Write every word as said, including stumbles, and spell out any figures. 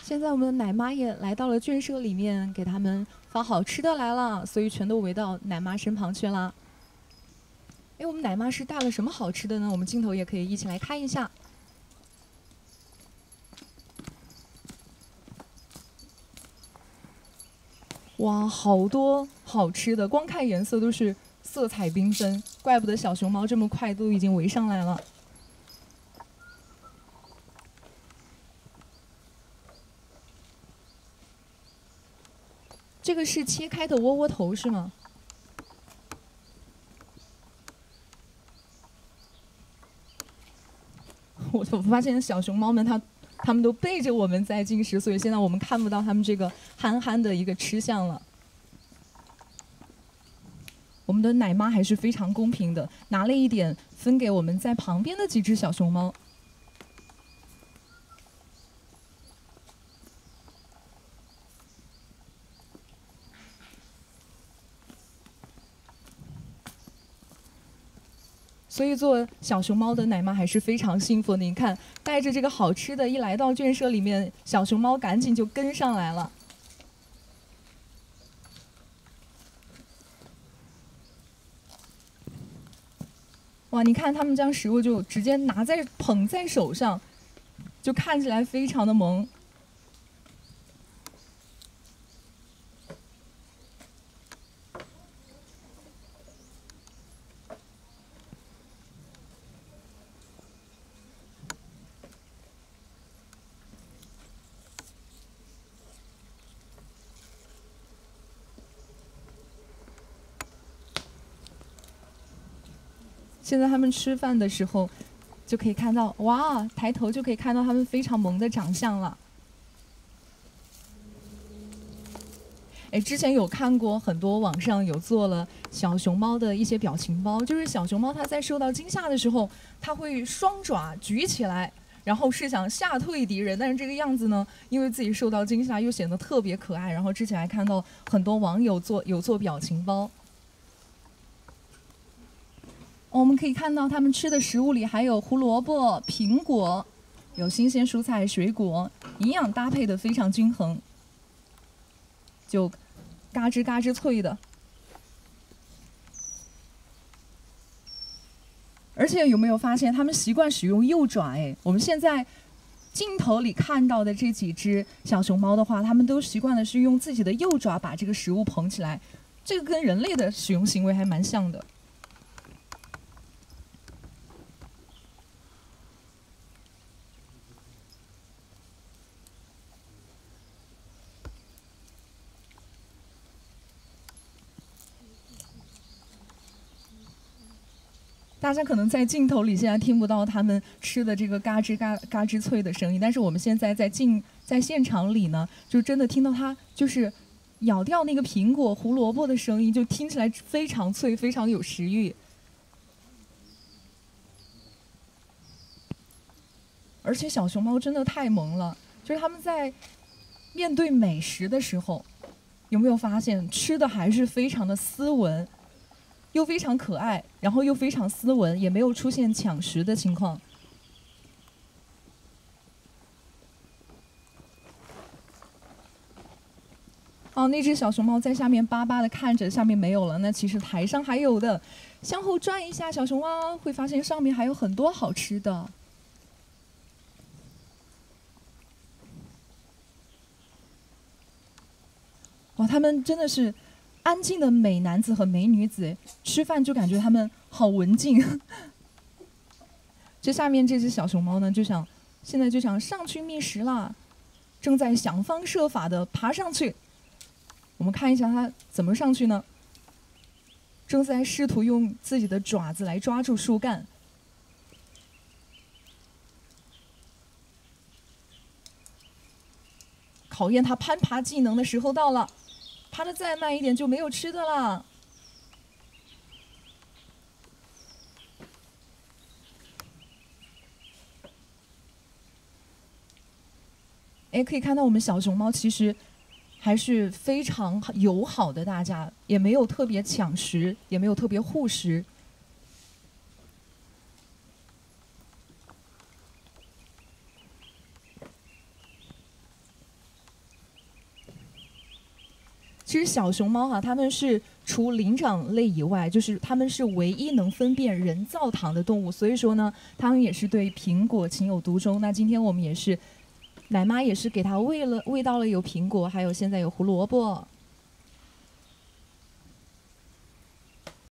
现在我们的奶妈也来到了圈舍里面，给他们发好吃的来了，所以全都围到奶妈身旁去了。哎，我们奶妈是带了什么好吃的呢？我们镜头也可以一起来看一下。哇，好多好吃的，光看颜色都是色彩缤纷，怪不得小熊猫这么快都已经围上来了。这个是切开的窝窝头是吗？我我发现小熊猫们它它们都背着我们在进食，所以现在我们看不到它们这个憨憨的一个吃相了。我们的奶妈还是非常公平的，拿了一点分给我们在旁边的几只小熊猫。所以做小熊猫的奶妈还是非常幸福的。你看，带着这个好吃的，一来到圈舍里面，小熊猫赶紧就跟上来了。哇，你看他们将食物就直接拿在捧在手上，就看起来非常的萌。现在他们吃饭的时候，就可以看到，哇，抬头就可以看到他们非常萌的长相了。哎，之前有看过很多网上有做了小熊猫的一些表情包，就是小熊猫它在受到惊吓的时候，它会双爪举起来，然后是想吓退敌人，但是这个样子呢，因为自己受到惊吓又显得特别可爱。然后之前还看到很多网友做有做表情包。我们可以看到他们吃的食物里还有胡萝卜、苹果，有新鲜蔬菜、水果，营养搭配的非常均衡，就嘎吱嘎吱脆的。而且有没有发现他们习惯使用右爪？哎，我们现在镜头里看到的这几只小熊猫的话，它们都习惯的是用自己的右爪把这个食物捧起来，这个跟人类的使用行为还蛮像的。大家可能在镜头里现在听不到他们吃的这个嘎吱嘎嘎吱脆的声音，但是我们现在在镜在现场里呢，就真的听到它就是咬掉那个苹果、胡萝卜的声音，就听起来非常脆，非常有食欲。而且小熊猫真的太萌了，就是它们在面对美食的时候，有没有发现吃的还是非常的斯文？又非常可爱，然后又非常斯文，也没有出现抢食的情况。哦，那只小熊猫在下面巴巴的看着，下面没有了。那其实台上还有的，向后转一下，小熊猫会发现上面还有很多好吃的。哇，他们真的是安静的美男子和美女子，吃饭就感觉他们好文静。这下面这只小熊猫呢，就想现在就想上去觅食啦，正在想方设法的爬上去。我们看一下它怎么上去呢？正在试图用自己的爪子来抓住树干。考验它攀爬技能的时候到了。爬得再慢一点就没有吃的了。哎，可以看到我们小熊猫其实还是非常友好的，大家也没有特别抢食，也没有特别护食。 其实小熊猫哈、啊，它们是除灵长类以外，就是它们是唯一能分辨人造糖的动物，所以说呢，它们也是对苹果情有独钟。那今天我们也是，奶妈也是给它喂了喂到了有苹果，还有现在有胡萝卜。